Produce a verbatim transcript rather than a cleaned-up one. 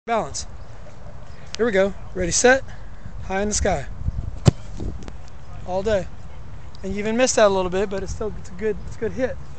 Balance. Here we go. Ready, set. High in the sky. All day. And you even missed that a little bit, but it's still it's a good it's a good hit.